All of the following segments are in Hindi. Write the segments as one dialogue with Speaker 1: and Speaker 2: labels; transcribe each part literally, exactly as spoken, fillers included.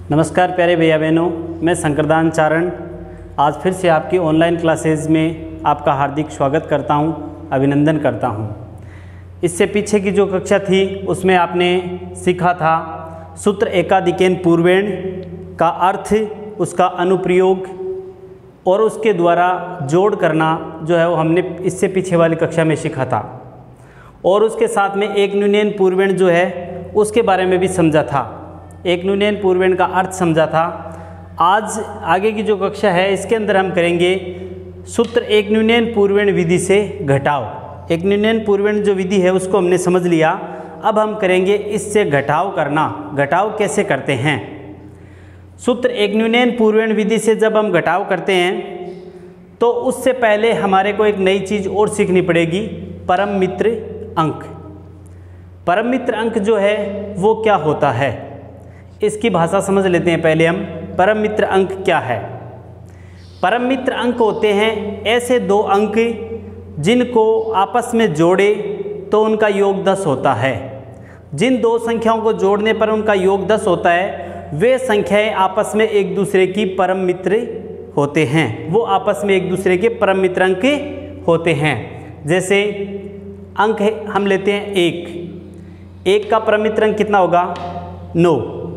Speaker 1: नमस्कार प्यारे भैया बहनों, मैं शंकरदान चारण आज फिर से आपकी ऑनलाइन क्लासेज में आपका हार्दिक स्वागत करता हूं, अभिनंदन करता हूं। इससे पीछे की जो कक्षा थी उसमें आपने सीखा था सूत्र एकाधिकेन पूर्वेण का अर्थ, उसका अनुप्रयोग और उसके द्वारा जोड़ करना जो है वो हमने इससे पीछे वाली कक्षा में सीखा था। और उसके साथ में एक न्यूनयन पूर्वेण जो है उसके बारे में भी समझा था, एक न्यूनयन पूर्वेण का अर्थ समझा था। आज आगे की जो कक्षा है इसके अंदर हम करेंगे सूत्र एक न्यूनयन पूर्वेण विधि से घटाव। एक न्यूनयन पूर्वेण जो विधि है उसको हमने समझ लिया, अब हम करेंगे इससे घटाव करना। घटाव कैसे करते हैं? सूत्र एक न्यूनयन पूर्वेण विधि से जब हम घटाव करते हैं तो उससे पहले हमारे को एक नई चीज़ और सीखनी पड़ेगी, परम मित्र अंक। परम मित्र अंक जो है वो क्या होता है, इसकी भाषा समझ लेते हैं पहले हम। परम मित्र अंक क्या है? परम मित्र अंक होते हैं ऐसे दो अंक जिनको आपस में जोड़े तो उनका योग दस होता है। जिन दो संख्याओं को जोड़ने पर उनका योग दस होता है वे संख्याएं आपस में एक दूसरे की परम मित्र होते हैं, वो आपस में एक दूसरे के परम मित्र अंक होते हैं। जैसे अंक है, हम लेते हैं एक, एक का परम मित्र अंक कितना होगा? नौ।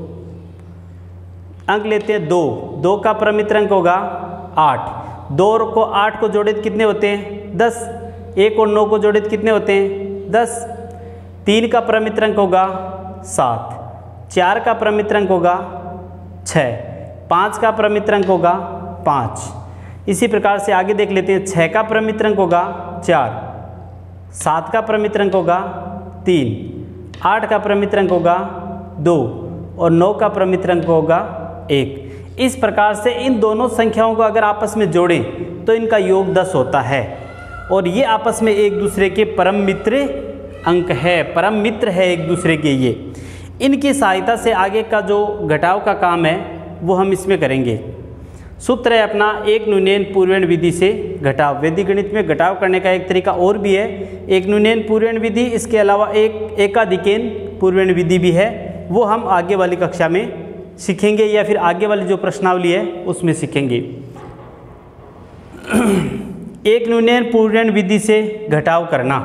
Speaker 1: अंक लेते हैं दो, दो का परम मित्र अंक होगा आठ। दो को आठ को जोड़े तो कितने होते हैं? दस। एक और नौ को जोड़े तो कितने होते हैं? दस। तीन का परम मित्र अंक होगा सात। चार का परम मित्र अंक होगा छः। पाँच का परम मित्र अंक होगा पाँच। इसी प्रकार से आगे देख लेते हैं। छः का परम मित्र अंक होगा चार। सात का परम मित्र अंक होगा तीन। आठ का परम मित्र अंक होगा दो और नौ का परम मित्र अंक होगा एक। इस प्रकार से इन दोनों संख्याओं को अगर आपस में जोड़ें तो इनका योग दस होता है और ये आपस में एक दूसरे के परम मित्र अंक है, परम मित्र है एक दूसरे के। ये इनकी सहायता से आगे का जो घटाव का काम है वो हम इसमें करेंगे। सूत्र है अपना एक न्यूनयन पूर्वेण विधि से घटाव। वैदिक गणित में घटाव करने का एक तरीका और भी है, एक न्यूनयन पूर्वेण विधि, इसके अलावा एक एकाधिकेन पूर्वेण विधि भी है, वो हम आगे वाली कक्षा में सीखेंगे या फिर आगे वाली जो प्रश्नावली है उसमें सीखेंगे। एक न्यूनयन पूर्वेण विधि से घटाव करना,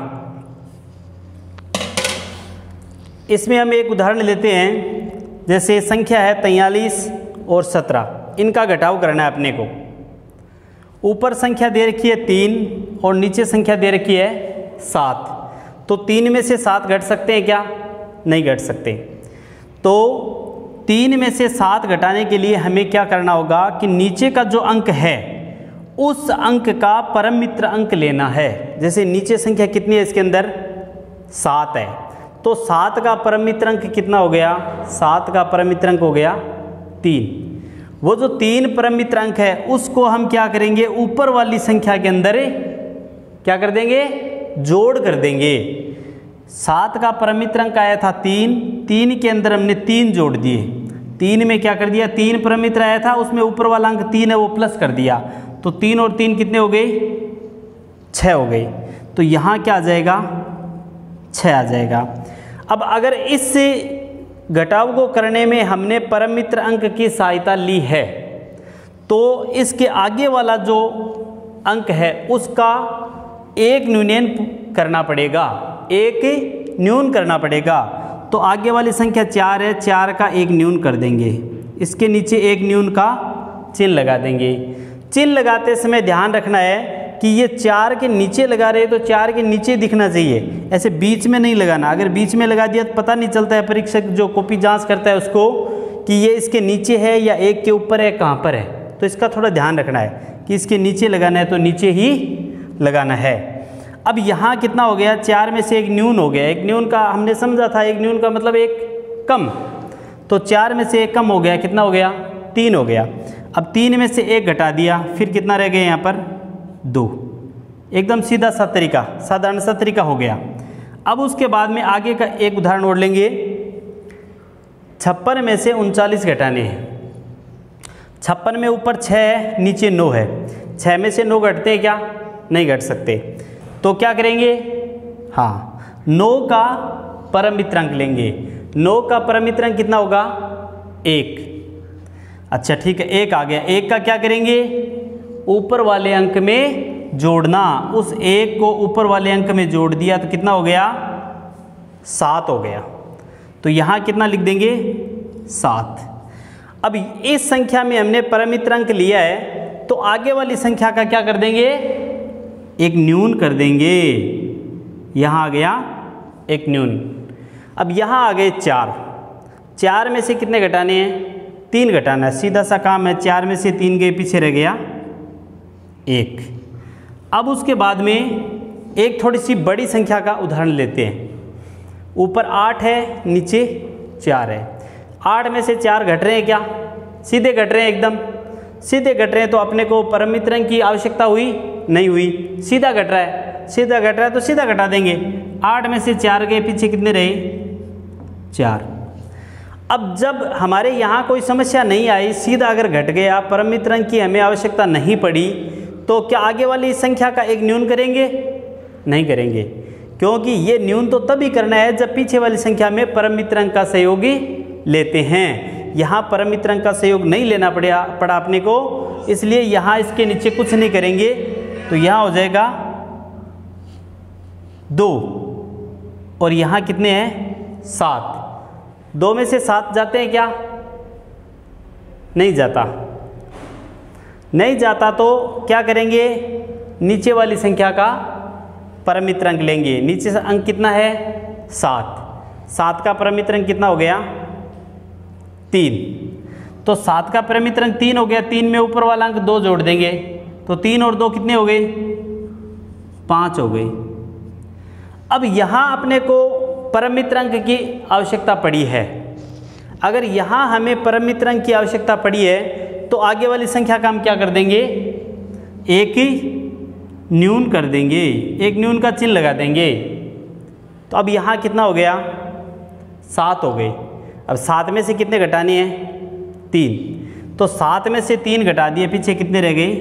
Speaker 1: इसमें हम एक उदाहरण लेते हैं। जैसे संख्या है तैंतालीस और सत्रह, इनका घटाव करना है अपने को। ऊपर संख्या दे रखी है तीन और नीचे संख्या दे रखी है सात। तो तीन में से सात घट सकते हैं क्या? नहीं घट सकते। तो तीन में से सात घटाने के लिए हमें क्या करना होगा कि नीचे का जो अंक है उस अंक का परम मित्र अंक लेना है। जैसे नीचे संख्या कितनी है इसके अंदर? सात है, तो सात का परम मित्र अंक कितना हो गया? सात का परम मित्र अंक हो गया तीन। वो जो तीन परम मित्र अंक है उसको हम क्या करेंगे? ऊपर वाली संख्या के अंदर क्या कर देंगे? जोड़ कर देंगे। सात का परम मित्र अंक आया था तीन, तीन के अंदर हमने तीन जोड़ दिए। तीन में क्या कर दिया? तीन परम मित्र आया था, उसमें ऊपर वाला अंक तीन है वो प्लस कर दिया, तो तीन और तीन कितने हो गए? छः हो गए। तो यहाँ क्या आ जाएगा? छः आ जाएगा। अब अगर इस घटाव को करने में हमने परम मित्र अंक की सहायता ली है तो इसके आगे वाला जो अंक है उसका एक न्यूनयन करना पड़ेगा, एक न्यून करना पड़ेगा। तो आगे वाली संख्या चार है, चार का एक न्यून कर देंगे, इसके नीचे एक न्यून का चिन्ह लगा देंगे। चिन्ह लगाते समय ध्यान रखना है कि ये चार के नीचे लगा रहे तो चार के नीचे दिखना चाहिए, ऐसे बीच में नहीं लगाना। अगर बीच में लगा दिया तो पता नहीं चलता है, परीक्षक जो कॉपी जांच करता है उसको कि ये इसके नीचे है या एक के ऊपर है, कहाँ पर है। तो इसका थोड़ा ध्यान रखना है कि इसके नीचे लगाना है तो नीचे ही लगाना है। अब यहाँ कितना हो गया? चार में से एक न्यून हो गया। एक न्यून का हमने समझा था, एक न्यून का मतलब एक कम, तो चार में से एक कम हो गया, कितना हो गया? तीन हो गया। अब तीन में से एक घटा दिया, फिर कितना रह गया यहाँ पर? दो। एकदम सीधा सा तरीका, साधारण सा तरीका हो गया। अब उसके बाद में आगे का एक उदाहरण और लेंगे। छप्पन में से उनचालीस घटाने हैं। छप्पन में ऊपर छः है, नीचे नौ है। छः में से नौ घटते हैं क्या? नहीं घट सकते। तो क्या करेंगे? हाँ, नौ का परम मित्र अंक लेंगे। नौ का परम मित्र अंक कितना होगा? एक। अच्छा ठीक है, एक आ गया। एक का क्या करेंगे, ऊपर वाले अंक में जोड़ना। उस एक को ऊपर वाले अंक में जोड़ दिया तो कितना हो गया, सात हो गया। तो यहाँ कितना लिख देंगे, सात। अब इस संख्या में हमने परमित्र अंक लिया है तो आगे वाली संख्या का क्या कर देंगे, एक न्यून कर देंगे। यहाँ आ गया एक न्यून। अब यहाँ आ गए चार। चार में से कितने घटाने हैं, तीन घटाना है, सीधा सा काम है। चार में से तीन गए, पीछे रह गया एक। अब उसके बाद में एक थोड़ी सी बड़ी संख्या का उदाहरण लेते हैं। ऊपर आठ है, नीचे चार है। आठ में से चार घट रहे हैं क्या, सीधे घट रहे हैं, एकदम सीधे घट रहे हैं। तो अपने को परमित्र अंक की आवश्यकता हुई नहीं हुई, सीधा घट रहा है, सीधा घट रहा है तो सीधा घटा देंगे। आठ में से चार गए, पीछे कितने रहे, चार। अब जब हमारे यहाँ कोई समस्या नहीं आई, सीधा अगर घट गया, परमित्र अंक की हमें आवश्यकता नहीं पड़ी, तो क्या आगे वाली संख्या का एक न्यून करेंगे, नहीं करेंगे, क्योंकि ये न्यून तो तभी करना है जब पीछे वाली संख्या में परमित्र अंक का सहयोगी लेते हैं। यहाँ परमित्र अंक का सहयोग नहीं लेना पड़ा पड़ा अपने को, इसलिए यहाँ इसके नीचे कुछ नहीं करेंगे। तो यहाँ हो जाएगा दो, और यहाँ कितने हैं, सात। दो में से सात जाते हैं क्या, नहीं जाता, नहीं जाता। तो क्या करेंगे, नीचे वाली संख्या का परमित्र अंक लेंगे। नीचे से अंक कितना है, सात। सात का परमित्र अंक कितना हो गया, तीन। तो सात का परमित्र अंक तीन हो गया। तीन में ऊपर वाला अंक दो जोड़ देंगे, तो तीन और दो कितने हो गए, पाँच हो गए। अब यहाँ अपने को परमित्र अंक की आवश्यकता पड़ी है। अगर यहाँ हमें परमित्र अंक की आवश्यकता पड़ी है तो आगे वाली संख्या का हम क्या कर देंगे, एक ही न्यून कर देंगे, एक न्यून का चिन्ह लगा देंगे। तो अब यहाँ कितना हो गया, सात हो गए। अब सात में से कितने घटाने हैं, तीन। तो सात में से तीन घटा दिए, पीछे कितने रह गए,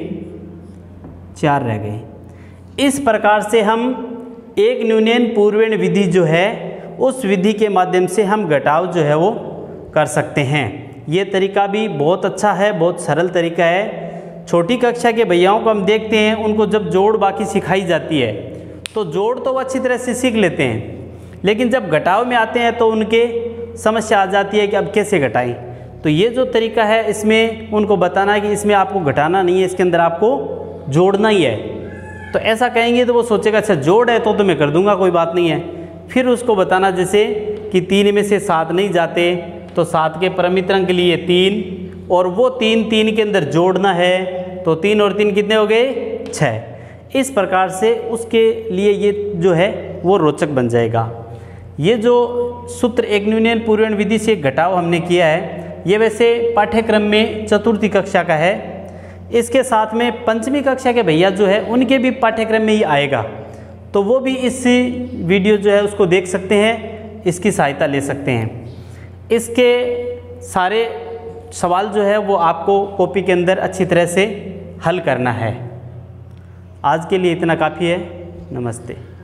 Speaker 1: चार रह गए। इस प्रकार से हम एक न्यूनयन पूर्वेण विधि जो है, उस विधि के माध्यम से हम घटाव जो है वो कर सकते हैं। ये तरीका भी बहुत अच्छा है, बहुत सरल तरीका है। छोटी कक्षा के भैयाओं को हम देखते हैं, उनको जब जोड़ बाकी सिखाई जाती है तो जोड़ तो वो अच्छी तरह से सीख लेते हैं, लेकिन जब घटाव में आते हैं तो उनके समस्या आ जाती है कि अब कैसे घटाएं। तो ये जो तरीका है, इसमें उनको बताना है कि इसमें आपको घटाना नहीं है, इसके अंदर आपको जोड़ना ही है। तो ऐसा कहेंगे तो वो सोचेगा अच्छा जोड़ है तो तो मैं कर दूंगा, कोई बात नहीं है। फिर उसको बताना जैसे कि तीन में से सात नहीं जाते, तो सात के परमित्र अंक लिए तीन, और वो तीन तीन के अंदर जोड़ना है, तो तीन और तीन कितने हो गए, छः। इस प्रकार से उसके लिए ये जो है वो रोचक बन जाएगा। ये जो सूत्र एक न्यूनयन पूर्वेण विधि से घटाव हमने किया है, ये वैसे पाठ्यक्रम में चतुर्थी कक्षा का है। इसके साथ में पंचमी कक्षा के भैया जो है उनके भी पाठ्यक्रम में ही आएगा, तो वो भी इस वीडियो जो है उसको देख सकते हैं, इसकी सहायता ले सकते हैं। इसके सारे सवाल जो है वो आपको कॉपी के अंदर अच्छी तरह से हल करना है। आज के लिए इतना काफ़ी है। नमस्ते।